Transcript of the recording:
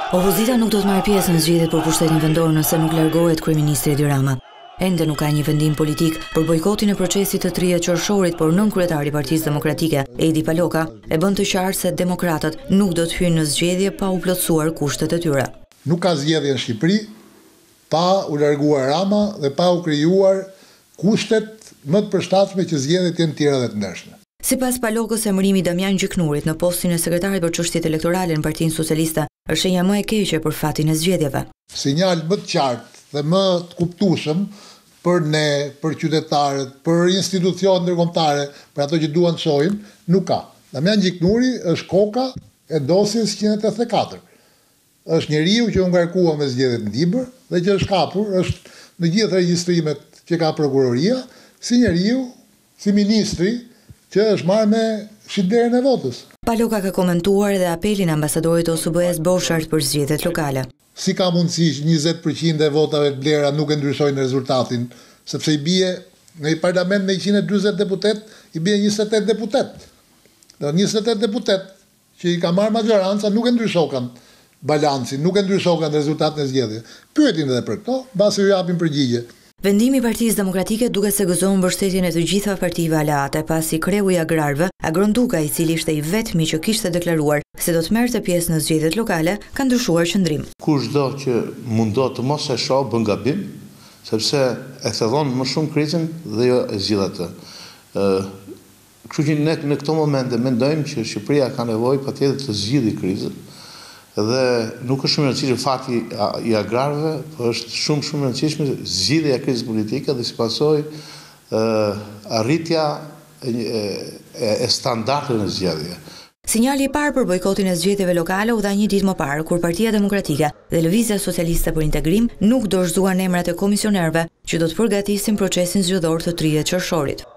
Opozita nuk do të marrë pjesë në zgjedhjet për pushtetin vendor nëse nuk largohet kryeministri Edi Rama. Ende nuk ka një vendim politik për bojkotin e procesit të 30 qershorit, por nënkryetari i Partisë Demokratike, Edi Paloka, e bën të qartë se demokratët nuk do të hyjnë në zgjedhje pa u plotësuar kushtet e tyre. Nuk ka zgjedhje në Shqipëri pa u larguar Rama dhe pa u krijuar kushtet më të përshtatshme që zgjedhjet jenë të tjera dhe të ndershme. Sipas Palokës, emërimi i Damian Gjiknurit në postin e sekretarit për çështjet elektorale në Partinë Socialiste është shenja më e keqe për fatin e zgjedhjeve. Sinjal më të qartë dhe më të kuptueshëm për ne, për qytetarët, për institucionet ndërkombëtare, për ato që duan të shohin, nuk ka. Damian Gjiknuri është koka e dosjes 184. Është njeriu që u ngarkua me zgjedhjet në Dibër dhe që është kapur, është në gjithë regjistrimet që ka prokuroria, si njeriu, si ministri që është marrë me shitblerjen e votës. Paloka ka komentuar edhe apelin e ambasadorit të OSBE-s Boshart për zgjedhjet lokale. Si ka mundësi që 20% e votave të blera nuk e ndryshojnë rezultatin, sepse i bie në një parlament me 140 deputet, i bie 28 deputet. Dhe 28 deputet që i ka marrë maggjoranca nuk e ndryshokan balancin, nuk e ndryshokan rezultatin e zgjedhjeve. Pyetin edhe për këto, mbasi ju japin përgjigje. Vendimi i Partisë Demokratike duket se gëzon mbështetjen e të gjitha partive aleate pasi kreu i agrarëve, Agron Duka, i cili ishte i vetmi që kishte deklaruar se do të merrte pjesë në zgjedhjet lokale, ka ndryshuar qëndrim. Kushdo që mundo të mos e shoh bën gabim, sepse e thellon më shumë krizën dhe jo e zgjidh atë. Kështu që ne në këto momente mendojmë që Shqipëria ka nevojë patjetër të zgjidhë krizën. Dhe nuk është shumë e rëndësishme fati i agrarëve, por është shumë e rëndësishme zgjidhja e krizës politike dhe si pasojë arritja e standardeve në zgjedhje. Sinjali i parë për bojkotin e zgjedhjeve lokale u dha një ditë më parë, kur Partia Demokratike dhe Lëvizja Socialiste për Integrim nuk dorëzuan emrat e komisionerëve që do të përgatisin procesin zgjedhor të 30 qershorit.